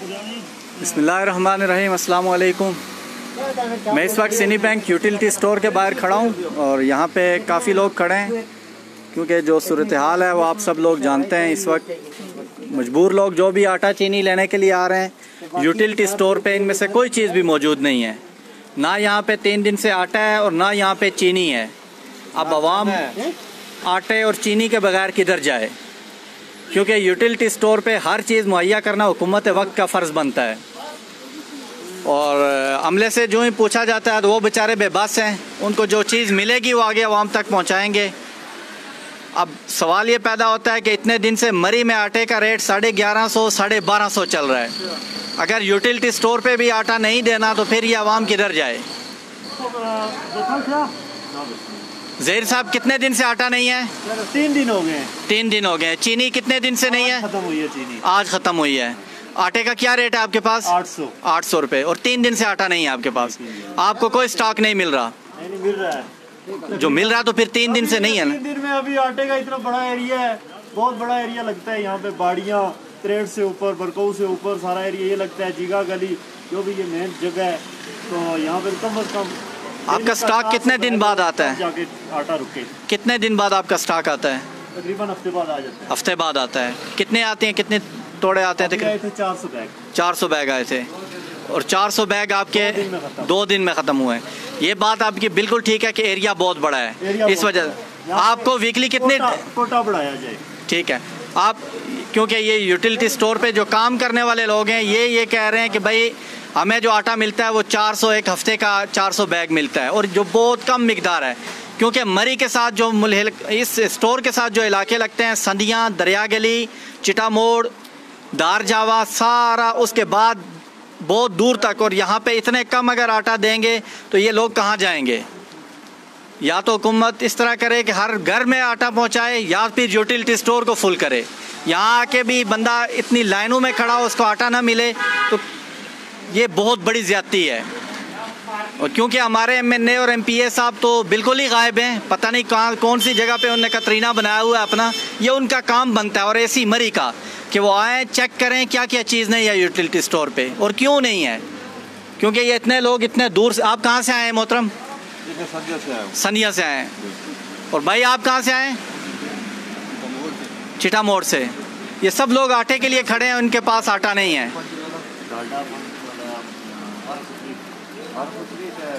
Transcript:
बिस्मिल्लाहिर्रहमानिर्रहीम, अस्सलाम वालेकुम। मैं इस वक्त सिनी बैंक यूटिलिटी स्टोर के बाहर खड़ा हूँ और यहाँ पे काफ़ी लोग खड़े हैं क्योंकि जो सूरत हाल है वो आप सब लोग जानते हैं। इस वक्त मजबूर लोग जो भी आटा चीनी लेने के लिए आ रहे हैं यूटिलिटी स्टोर पे, इनमें से कोई चीज़ भी मौजूद नहीं है। ना यहाँ पे 3 दिन से आटा है और ना यहाँ पे चीनी है। अब आवाम आटे और चीनी के बगैर किधर जाए, क्योंकि यूटिलिटी स्टोर पे हर चीज़ मुहैया करना हुकूमत वक्त का फ़र्ज़ बनता है। और अमले से जो ही पूछा जाता है तो वो बेचारे बेबस हैं, उनको जो चीज़ मिलेगी वो आगे आवाम तक पहुंचाएंगे। अब सवाल ये पैदा होता है कि इतने दिन से मरी में आटे का रेट 1150 1250 चल रहा है। अगर यूटिलिटी स्टोर पे भी आटा नहीं देना तो फिर ये आवाम किधर जाए। ज़हीर साहब, कितने दिन से आटा नहीं है? 3 दिन हो गए। 3 दिन हो गए। चीनी कितने दिन से नहीं है? खत्म हुई है चीनी, आज ख़त्म हुई है। आटे का क्या रेट है आपके पास? 800 रुपये। और 3 दिन से आटा नहीं है आपके पास, आपको कोई स्टॉक नहीं मिल रहा? नहीं मिल रहा है। जो मिल रहा तो फिर 3 दिन से नहीं है ना। 3 दिन में अभी आटे का इतना बड़ा एरिया है, बहुत बड़ा एरिया लगता है यहाँ पे। बाड़ियाँ, त्रेड से ऊपर, बरकऊ से ऊपर सारा एरिया ये लगता है। जीगा गली जो भी ये मेन जगह है, तो यहाँ पे कम से कम आपका स्टॉक कितने दिन बाद आता है? जाके आटा रुके। कितने दिन बाद आपका स्टॉक आता है? तकरीबन हफ्ते बाद आ जाता है। हफ्ते बाद आता है। कितने आते हैं, कितने तोड़े आते हैं? 400 बैग। 400 बैग आए थे और 400 बैग आपके 2 दिन में ख़त्म हुए। ये बात आपकी बिल्कुल ठीक है कि एरिया बहुत बड़ा है, इस वजह आपको वीकली कितने कोटा बढ़ाया जाए। ठीक है। आप क्योंकि ये यूटिलिटी स्टोर पे जो काम करने वाले लोग हैं ये कह रहे हैं कि भाई हमें जो आटा मिलता है वो 400, एक हफ्ते का 400 बैग मिलता है, और जो बहुत कम मिकदार है। क्योंकि मरी के साथ जो इस स्टोर के साथ जो इलाके लगते हैं, संदियाँ, दरिया गली, चिटा मोड़, दार जावा, सारा उसके बाद बहुत दूर तक, और यहाँ पे इतने कम अगर आटा देंगे तो ये लोग कहाँ जाएंगे। या तो हुकूमत इस तरह करे कि हर घर में आटा पहुँचाए, या फिर यूटिलिटी स्टोर को फुल करे। यहाँ आके भी बंदा इतनी लाइनों में खड़ा हो, उसको आटा ना मिले तो ये बहुत बड़ी ज़्यादती है। और क्योंकि हमारे MNA और MPA साहब तो बिल्कुल ही गायब हैं, पता नहीं कहाँ कौन सी जगह पे उन्होंने कतरीना बनाया हुआ है अपना। ये उनका काम बनता है और ऐसी मरी का कि वो आएँ, चेक करें क्या क्या चीज़ नहीं है यूटिलिटी स्टोर पे और क्यों नहीं है। क्योंकि ये इतने लोग इतने दूर से। आप कहाँ से आए हैं मोहतरम? संधिया से आए। और भाई आप कहाँ से आए? चिटा मोड़ से। ये सब लोग आटे के लिए खड़े हैं, उनके पास आटा नहीं है।